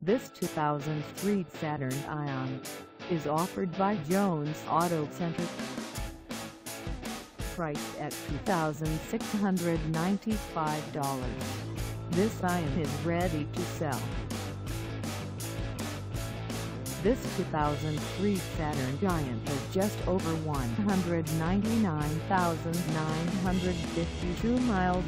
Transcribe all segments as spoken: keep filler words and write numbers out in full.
This two thousand three Saturn Ion is offered by Jones Auto Center. Priced at two thousand six hundred ninety-five dollars, this Ion is ready to sell. This two thousand three Saturn Ion has just over one hundred ninety-nine thousand nine hundred fifty-two miles.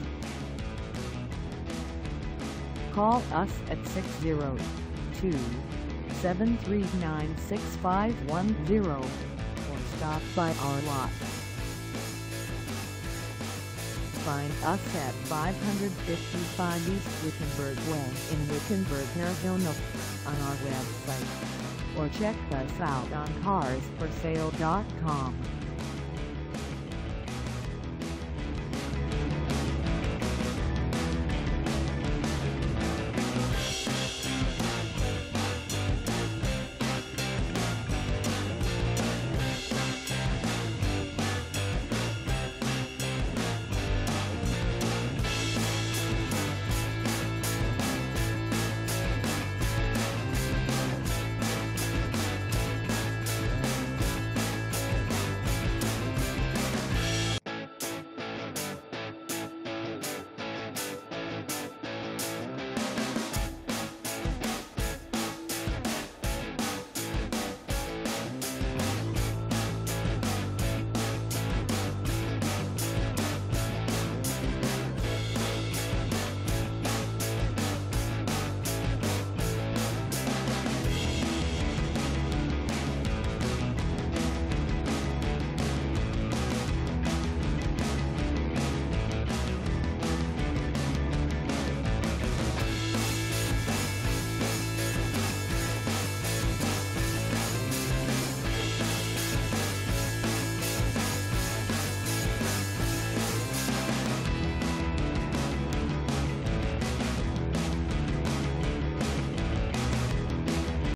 Call us at six zero two, seven three nine, six five one zero or stop by our lot. Find us at five fifty-five East Wickenburg Way in Wickenburg, Arizona on our website, or check us out on cars for sale dot com.